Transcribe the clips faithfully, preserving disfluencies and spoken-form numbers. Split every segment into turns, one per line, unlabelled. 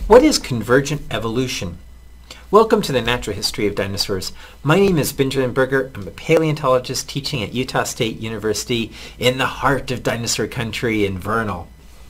What is convergent evolution? Welcome to the Natural History of Dinosaurs. My name is Benjamin Berger. I'm a paleontologist teaching at Utah State University in the heart of dinosaur country in Vernal.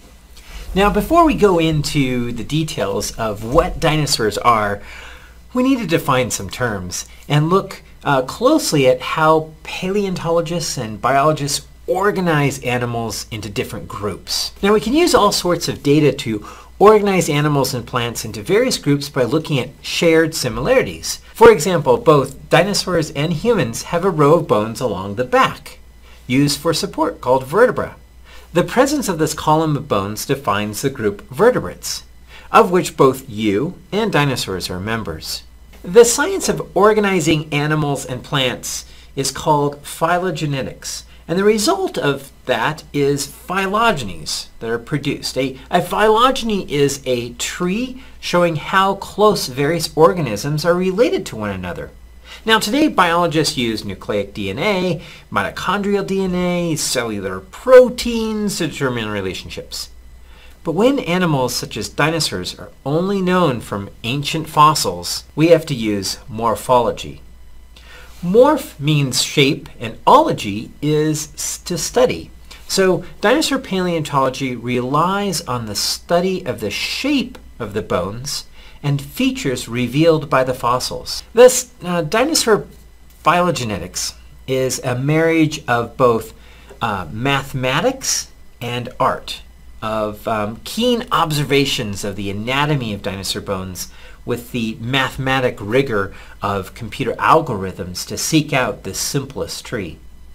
Now, before we go into the details of what dinosaurs are, we need to define some terms and look uh, closely at how paleontologists and biologists organize animals into different groups. Now, we can use all sorts of data to organize animals and plants into various groups by looking at shared similarities. For example, both dinosaurs and humans have a row of bones along the back, used for support, called vertebra. The presence of this column of bones defines the group vertebrates, of which both you and dinosaurs are members. The science of organizing animals and plants is called phylogenetics. And the result of that is phylogenies that are produced. A, a phylogeny is a tree showing how close various organisms are related to one another. Now, today biologists use nucleic D N A, mitochondrial D N A, cellular proteins to determine relationships. But when animals such as dinosaurs are only known from ancient fossils, we have to use morphology. Morph means shape, and ology is to study. So dinosaur paleontology relies on the study of the shape of the bones and features revealed by the fossils. Thus, uh, dinosaur phylogenetics is a marriage of both uh, mathematics and art, of um, keen observations of the anatomy of dinosaur bones with the mathematic rigor of computer algorithms to seek out the simplest tree.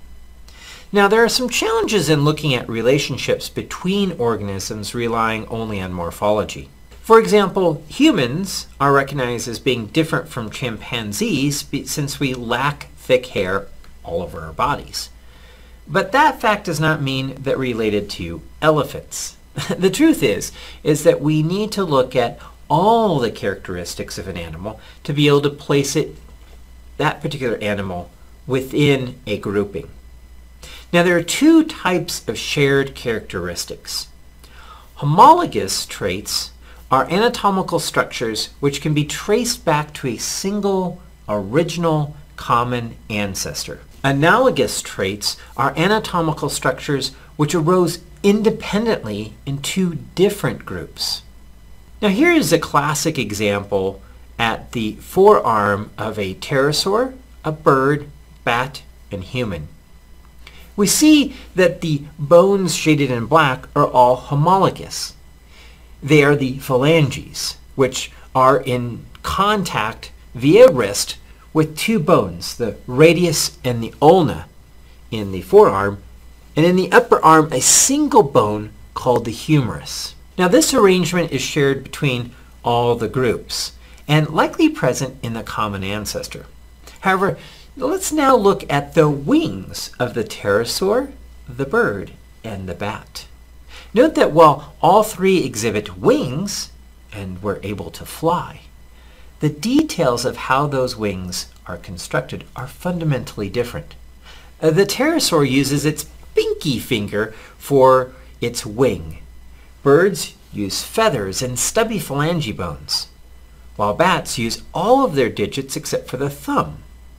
Now, there are some challenges in looking at relationships between organisms relying only on morphology. For example, humans are recognized as being different from chimpanzees since we lack thick hair all over our bodies. But that fact does not mean that we're related to elephants. The truth is, is that we need to look at all the characteristics of an animal to be able to place it, that particular animal, within a grouping. Now, there are two types of shared characteristics. Homologous traits are anatomical structures which can be traced back to a single, original, common ancestor. Analogous traits are anatomical structures which arose independently in two different groups. Now, here is a classic example at the forearm of a pterosaur, a bird, bat, and human. We see that the bones shaded in black are all homologous. They are the phalanges, which are in contact via wrist with two bones, the radius and the ulna in the forearm, and in the upper arm a single bone called the humerus. Now, this arrangement is shared between all the groups and likely present in the common ancestor. However, let's now look at the wings of the pterosaur, the bird, and the bat. Note that while all three exhibit wings and were able to fly, the details of how those wings are constructed are fundamentally different. Uh, the pterosaur uses its pinky finger for its wing. Birds use feathers and stubby phalange bones, while bats use all of their digits except for the thumb.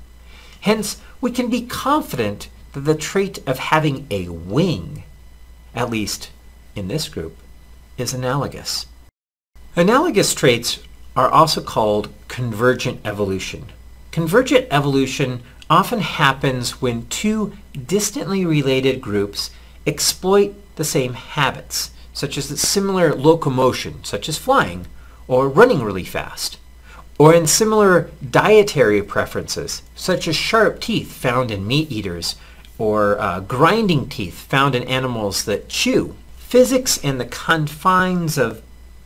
Hence, we can be confident that the trait of having a wing, at least in this group, is analogous. Analogous traits are also called convergent evolution. Convergent evolution often happens when two distantly related groups exploit the same habits, such as similar locomotion, such as flying, or running really fast, or in similar dietary preferences, such as sharp teeth found in meat eaters, or uh, grinding teeth found in animals that chew. Physics and the confines of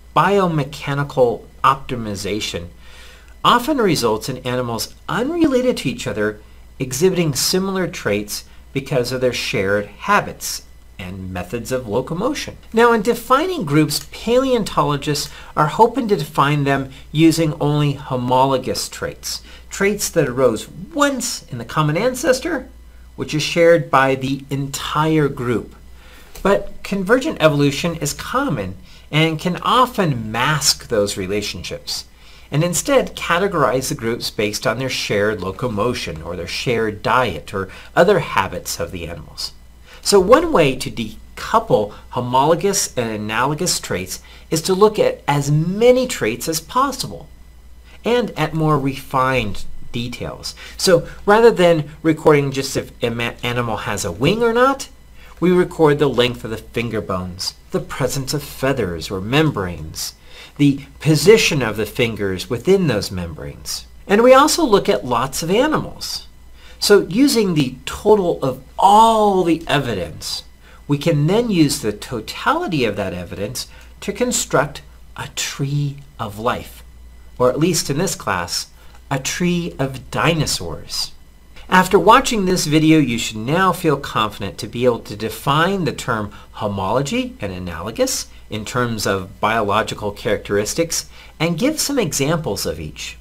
biomechanical optimization often results in animals unrelated to each other exhibiting similar traits because of their shared habits and methods of locomotion. Now, in defining groups, paleontologists are hoping to define them using only homologous traits, traits that arose once in the common ancestor, which is shared by the entire group. But convergent evolution is common and can often mask those relationships, and instead categorize the groups based on their shared locomotion or their shared diet or other habits of the animals. So one way to decouple homologous and analogous traits is to look at as many traits as possible and at more refined details. So rather than recording just if an animal has a wing or not, we record the length of the finger bones, the presence of feathers or membranes, the position of the fingers within those membranes. And we also look at lots of animals. So using the total of all the evidence, we can then use the totality of that evidence to construct a tree of life, or at least in this class, a tree of dinosaurs. After watching this video, you should now feel confident to be able to define the term homology and analogous in terms of biological characteristics and give some examples of each.